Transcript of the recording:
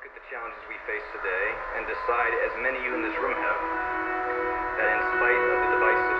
look at the challenges we face today and decide, as many of you in this room have, that in spite of the divisive